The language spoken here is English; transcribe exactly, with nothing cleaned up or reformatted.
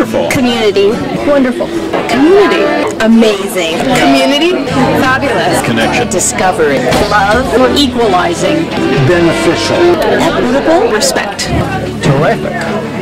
Wonderful. Community. Wonderful. Community. Amazing. Community. Fabulous. Connection. Discovery. Love. Equalizing. Beneficial. Equitable. Respect. Terrific.